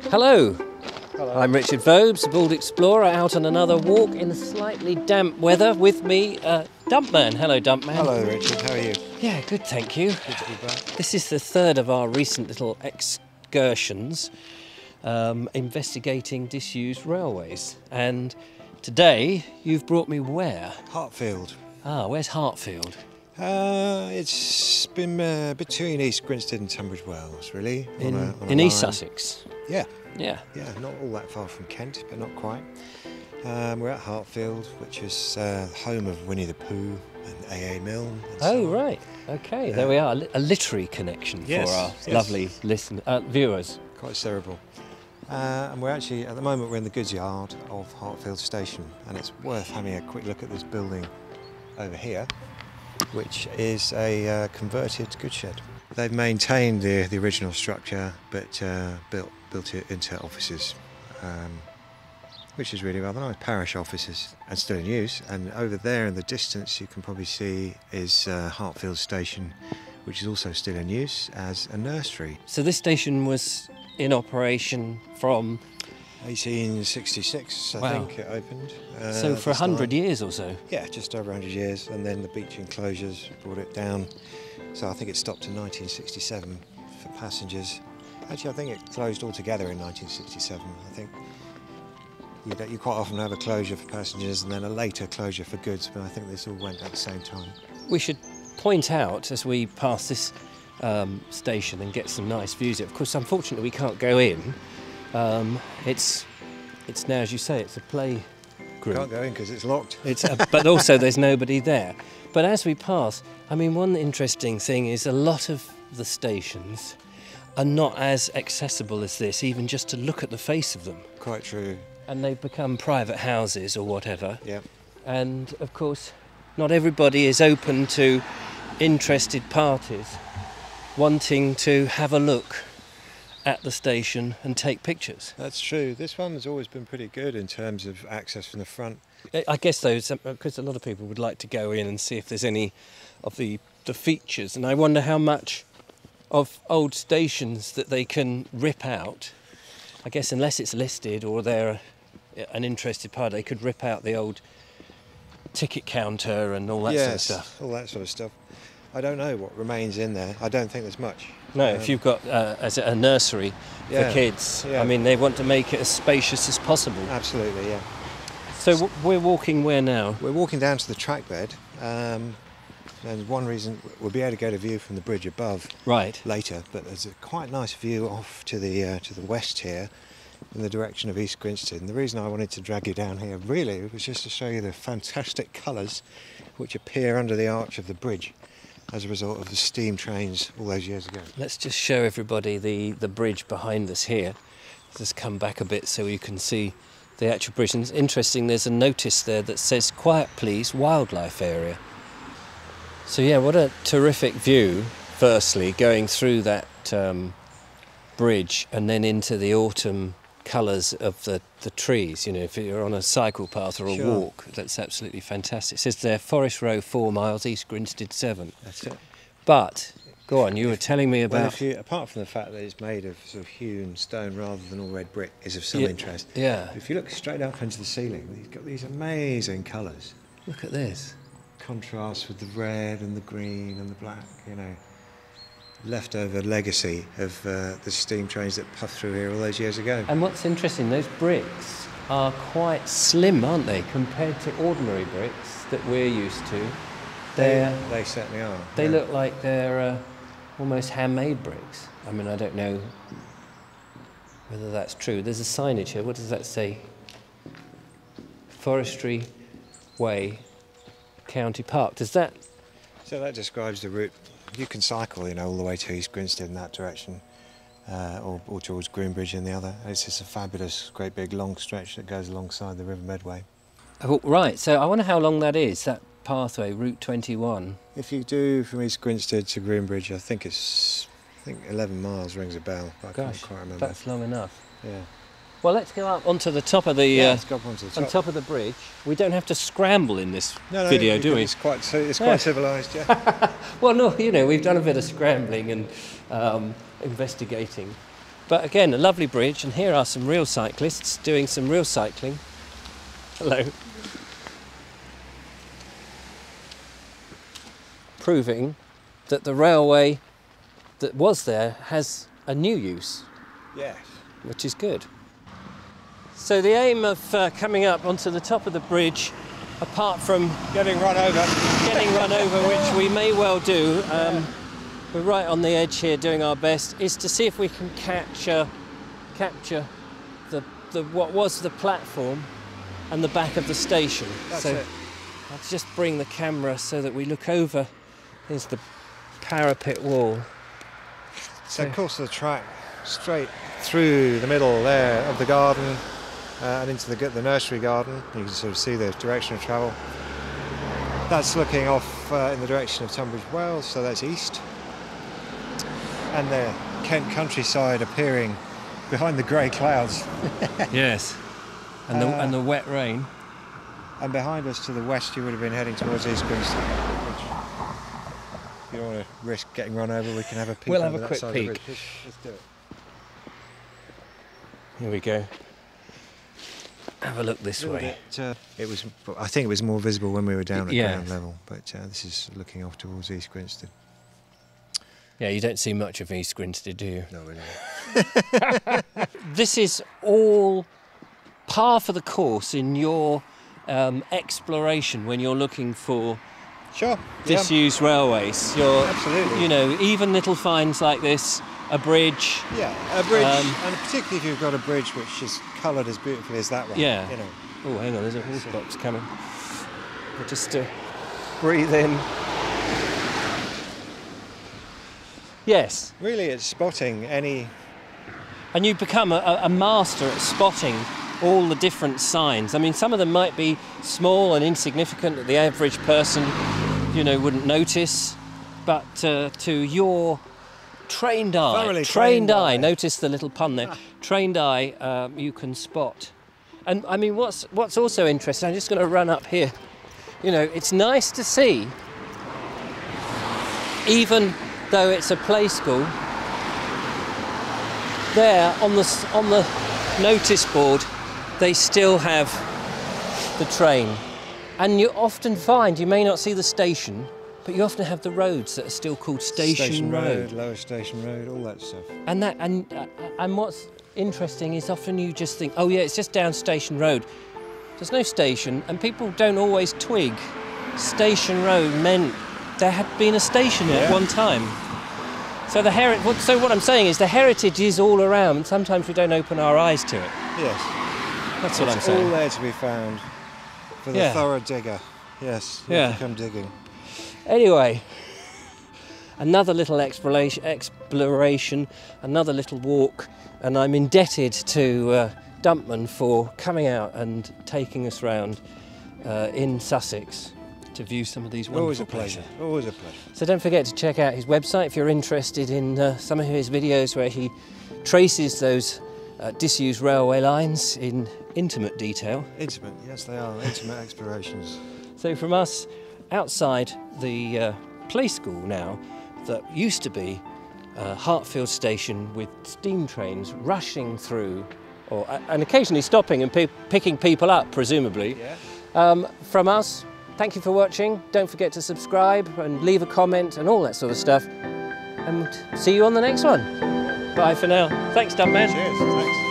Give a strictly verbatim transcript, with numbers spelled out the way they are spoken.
Hello. Hello. I'm Richard Vobes, a bald explorer, out on another walk in slightly damp weather. With me, uh, Dumpman. Hello, Dumpman. Hello, Richard. How are you? Yeah, good, thank you. Good to be back. This is the third of our recent little excursions um, investigating disused railways. And today, you've brought me where? Hartfield. Ah, where's Hartfield? Uh, it's been uh, between East Grinstead and Tunbridge Wells, really. In, on a, on a in East line. Sussex? Yeah. Yeah. Yeah, not all that far from Kent, but not quite. Um, we're at Hartfield, which is uh, home of Winnie the Pooh and A A Milne. And so Oh, on. right. Okay, Uh, there we are. A literary connection yes, for our yes. lovely listen uh, viewers. Quite cerebral. Uh, and we're actually, at the moment, we're in the goods yard of Hartfield Station, and it's worth having a quick look at this building over here, which is a uh, converted goods shed. They've maintained the, the original structure, but uh, built built it into offices, um, which is really rather nice. Parish offices, and still in use. And over there in the distance, you can probably see is uh, Hartfield Station, which is also still in use as a nursery. So this station was in operation from... eighteen sixty-six, I Wow. think it opened. Uh, so for a this hundred line. years or so? Yeah, just over one hundred years, and then the beach enclosures brought it down. So I think it stopped in nineteen sixty-seven for passengers. Actually, I think it closed altogether in nineteen sixty-seven. I think you, don't- you quite often have a closure for passengers and then a later closure for goods, but I think this all went at the same time. We should point out as we pass this um, station and get some nice views. Of course, unfortunately, we can't go in. Um, it's it's now, as you say, it's a play group. Can't go in because it's locked. It's a, but also there's nobody there. But as we pass, I mean, one interesting thing is a lot of the stations are not as accessible as this, even just to look at the face of them. Quite true. And they've become private houses or whatever. Yeah. And of course, not everybody is open to interested parties wanting to have a look at the station and take pictures. That's true. This one has always been pretty good in terms of access from the front. I guess those, because a lot of people would like to go in and see if there's any of the, the features, and I wonder how much of old stations that they can rip out. I guess unless it's listed or they're an interested party, they could rip out the old ticket counter and all that yes, sort of stuff. all that sort of stuff. I don't know what remains in there. I don't think there's much. No, Um, if you've got uh, as a nursery Yeah, for kids, yeah. I mean, they want to make it as spacious as possible. Absolutely, yeah. So w- we're walking where now? We're walking down to the track bed, um, and one reason we'll be able to get a view from the bridge above Right. later, but there's a quite nice view off to the uh, to the west here, in the direction of East Grinstead. And the reason I wanted to drag you down here really was just to show you the fantastic colours which appear under the arch of the bridge as a result of the steam trains all those years ago. Let's just show everybody the, the bridge behind us here. Just come back a bit so you can see the actual bridge. And it's interesting, there's a notice there that says, "Quiet please, wildlife area." So yeah, what a terrific view, firstly, going through that um, bridge and then into the autumn colours of the, the trees. You know, if you're on a cycle path or a Sure. walk, that's absolutely fantastic. It says there, Forest Row, four miles, East Grinstead, seven. That's it. But, go on, you were telling me Well, about... if you, apart from the fact that it's made of sort of hewn stone rather than all red brick, is of some Yeah, interest. yeah. If you look straight up into the ceiling, you've got these amazing colours. Look at this. Contrast with the red and the green and the black, you know, leftover legacy of uh, the steam trains that puffed through here all those years ago. And what's interesting, those bricks are quite slim, aren't they, compared to ordinary bricks that we're used to. They're, They certainly are. they yeah. look like they're uh, almost handmade bricks. I mean, I don't know whether that's true. There's a signage here. What does that say? Forestry Way, County Park. Does that... So that describes the route. You can cycle, you know, all the way to East Grinstead in that direction, uh, or, or towards Groombridge in the other. It's just a fabulous, great big long stretch that goes alongside the River Medway. Oh, right, so I wonder how long that is, that pathway, Route twenty-one. If you do from East Grinstead to Groombridge, I think it's, I think eleven miles rings a bell. But I Gosh, can't quite remember. that's long enough. Yeah. Well, let's go up onto the top of the Yeah, uh, let's go up onto the top. on top of the bridge. We don't have to scramble in this No, no, video, you do can- we? It's quite, ci- it's Yeah. quite civilised, yeah. Well, no, you know, we've done a bit of scrambling and um, investigating. But again, a lovely bridge, and here are some real cyclists doing some real cycling. Hello. Proving that the railway that was there has a new use. Yes. Which is good. So the aim of uh, coming up onto the top of the bridge, apart from Getting run over. getting run over, which we may well do, um, we're right on the edge here doing our best, is to see if we can capture capture the, the what was the platform and the back of the station. That's so it. I'll just bring the camera so that we look over. Here's the parapet wall. So of course the track straight through the middle there of the garden uh, and into the, the nursery garden. You can sort of see the direction of travel. That's looking off uh, in the direction of Tunbridge Wells, so that's east. And the Kent countryside appearing behind the grey clouds. Yes, and the, Uh, and the wet rain. And behind us to the west you would have been heading towards East Grinstead. If you don't want to risk getting run over, we can have a peek. We'll have over a that quick side of the peek. bridge. Let's, let's do it. Here we go. Have a look this Little way. bit, uh, it was. I think it was more visible when we were down at Yeah. ground level, but uh, this is looking off towards East Grinstead. Yeah, you don't see much of East Grinstead, do you? No, really. This is all par for the course in your um, exploration when you're looking for Sure. disused railways. You're, Absolutely. you know, even little finds like this, a bridge. Yeah, a bridge, Um, and particularly if you've got a bridge which is coloured as beautifully as that one. Yeah. You know. Oh, hang on, there's a horse box coming. We'll just uh, breathe in. Yes, Really, it's spotting any. and you become a, a master at spotting all the different signs. I mean, some of them might be small and insignificant that the average person, you know, wouldn't notice, but uh, to your trained eye, Thoroughly trained trained eye, eye. notice the little pun there, trained eye, um, you can spot. And I mean, what's what's also interesting, I'm just going to run up here. You know, it's nice to see, even though it's a play school, there on the s- on the notice board, they still have the train. And you often find, you may not see the station, but you often have the roads that are still called Station, Road. Lower Station Road, all that stuff. And that and uh, and what's interesting is often you just think, oh yeah, it's just down Station Road. There's no station, and people don't always twig. Station Road meant there had been a station there at Yeah. one time. So the heri- what- So what I'm saying is the heritage is all around. Sometimes we don't open our eyes to it. Yes. That's what I'm It's all saying. there to be found for the Yeah. thorough digger. Yes. You Yeah. have to come digging. Anyway, another little exploration, exploration, another little walk, and I'm indebted to uh, Dumpman for coming out and taking us round uh, in Sussex to view some of these wonderful Always a places. pleasure. Always a pleasure. So don't forget to check out his website if you're interested in uh, some of his videos where he traces those uh, disused railway lines in intimate detail. Intimate. Yes, they are intimate explorations. So from us, outside the uh, play school now, that used to be uh, Hartfield station with steam trains rushing through, or and occasionally stopping and pe picking people up, presumably. Yeah. Um, from us, thank you for watching. Don't forget to subscribe and leave a comment and all that sort of stuff. And see you on the next one. Bye for now. Thanks, Dumpman. Cheers. Thanks.